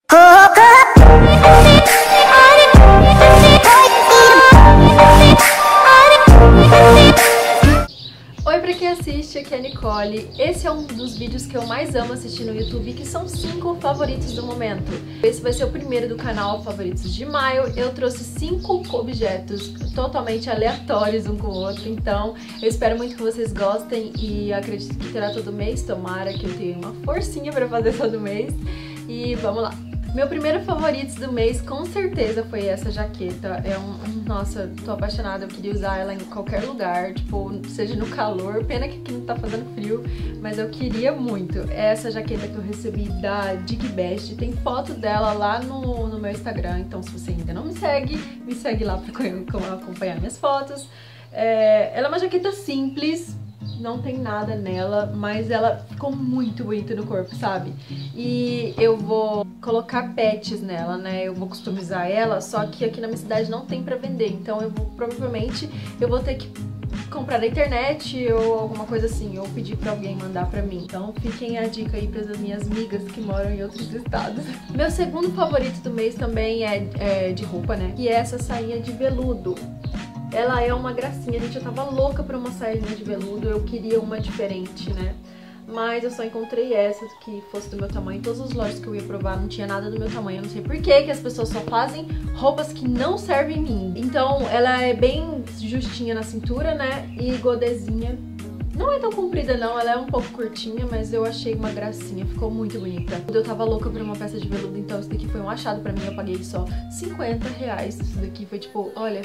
Oi, pra quem assiste, aqui é a Nicole. Esse é um dos vídeos que eu mais amo assistir no YouTube, que são 5 favoritos do momento. Esse vai ser o primeiro do canal Favoritos de Maio. Eu trouxe 5 objetos totalmente aleatórios um com o outro, então eu espero muito que vocês gostem e acredito que terá todo mês. Tomara que eu tenha uma forcinha pra fazer todo mês. E vamos lá! Meu primeiro favorito do mês, com certeza, foi essa jaqueta. Nossa, tô apaixonada, eu queria usar ela em qualquer lugar, tipo, seja no calor, pena que aqui não tá fazendo frio, mas eu queria muito. É essa jaqueta que eu recebi da DigBest, tem foto dela lá no meu Instagram, então se você ainda não me segue lá pra acompanhar minhas fotos. Ela é uma jaqueta simples, não tem nada nela, mas ela ficou muito bonita no corpo, sabe? E eu vou colocar patches nela, né? Eu vou customizar ela, só que aqui na minha cidade não tem pra vender, então provavelmente eu vou ter que comprar na internet ou alguma coisa assim, ou pedir pra alguém mandar pra mim. Então fiquem a dica aí pras minhas amigas que moram em outros estados. Meu segundo favorito do mês também é de roupa, né? Que é essa sainha de veludo. Ela é uma gracinha, gente, eu tava louca pra uma sainha de veludo, eu queria uma diferente, né? Mas eu só encontrei essa que fosse do meu tamanho. Em todas as lojas que eu ia provar não tinha nada do meu tamanho. Eu não sei por que as pessoas só fazem roupas que não servem em mim. Então ela é bem justinha na cintura, né? E godezinha. Não é tão comprida não, ela é um pouco curtinha, mas eu achei uma gracinha, ficou muito bonita. Eu tava louca por uma peça de veludo, então isso daqui foi um achado pra mim, eu paguei só R$50. Isso daqui foi tipo, olha...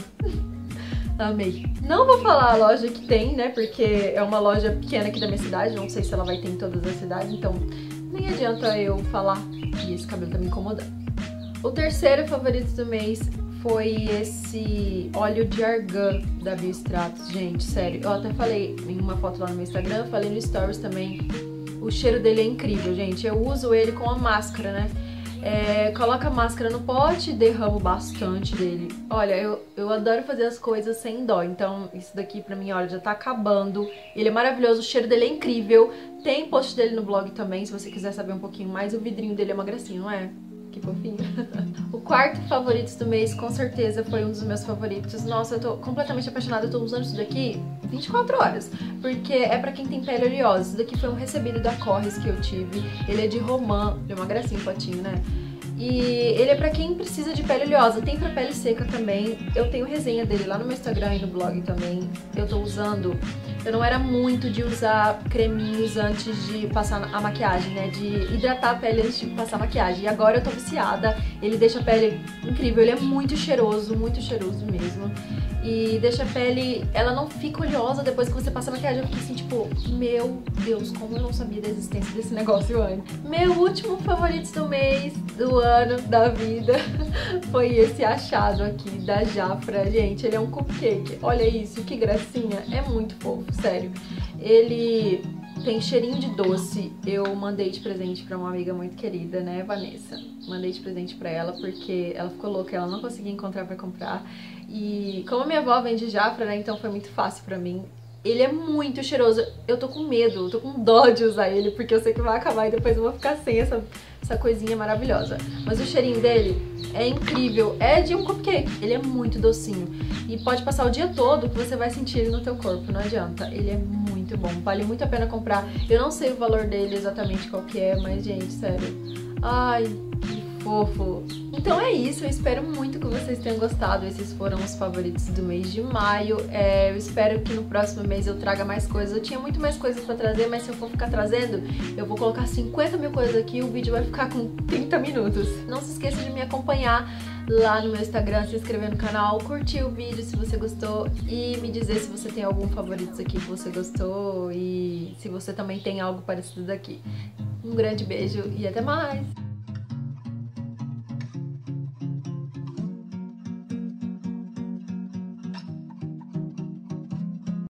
Amei. Não vou falar a loja que tem, né, porque é uma loja pequena aqui da minha cidade, não sei se ela vai ter em todas as cidades, então nem adianta eu falar. E esse cabelo tá me incomodando. O terceiro favorito do mês foi esse óleo de argan da Biostratos. Gente, sério, eu até falei em uma foto lá no meu Instagram, falei no Stories também. O cheiro dele é incrível, gente. Eu uso ele com a máscara, né? Coloca a máscara no pote e derramo bastante dele. Olha, eu adoro fazer as coisas sem dó, então isso daqui pra mim, olha, já tá acabando. Ele é maravilhoso, o cheiro dele é incrível. Tem post dele no blog também, se você quiser saber um pouquinho mais. O vidrinho dele é uma gracinha, não é? Que fofinho. O quarto favorito do mês, com certeza, foi um dos meus favoritos. Nossa, eu tô completamente apaixonada, eu tô usando isso daqui 24 horas, porque é pra quem tem pele oleosa. Isso daqui foi um recebido da Corres que eu tive. Ele é de romã, é uma gracinha o potinho, né? E ele é pra quem precisa de pele oleosa, tem pra pele seca também. Eu tenho resenha dele lá no meu Instagram e no blog também. Eu tô usando... Eu não era muito de usar creminhos antes de passar a maquiagem, né? De hidratar a pele antes de passar a maquiagem. E agora eu tô viciada. Ele deixa a pele incrível, ele é muito cheiroso mesmo. E deixa a pele... Ela não fica oleosa depois que você passa a maquiagem. Eu fiquei assim, tipo, meu Deus, como eu não sabia da existência desse negócio antes. Meu último favorito do mês, do ano, da vida, foi esse achado aqui da Jafra. Gente, ele é um cupcake. Olha isso, que gracinha. É muito fofo, sério. Ele tem cheirinho de doce. Eu mandei de presente pra uma amiga muito querida, né, Vanessa. Mandei de presente pra ela porque ela ficou louca, ela não conseguia encontrar pra comprar. E como a minha avó vende Jafra, né, então foi muito fácil pra mim. Ele é muito cheiroso. Eu tô com medo, eu tô com dó de usar ele, porque eu sei que vai acabar e depois eu vou ficar sem essa coisinha maravilhosa. Mas o cheirinho dele é incrível. É de um cupcake. Ele é muito docinho. E pode passar o dia todo que você vai sentir ele no teu corpo, não adianta. Ele é muito bom, vale muito a pena comprar. Eu não sei o valor dele exatamente qual que é, mas, gente, sério. Ai, que fofo. Então é isso, eu espero muito que vocês tenham gostado. Esses foram os favoritos do mês de maio. Eu espero que no próximo mês eu traga mais coisas. Eu tinha muito mais coisas pra trazer, mas se eu for ficar trazendo, eu vou colocar 50 mil coisas aqui e o vídeo vai ficar com 30 minutos. Não se esqueça de me acompanhar lá no meu Instagram, se inscrever no canal, curtir o vídeo se você gostou e me dizer se você tem algum favorito aqui que você gostou e se você também tem algo parecido daqui. Um grande beijo e até mais!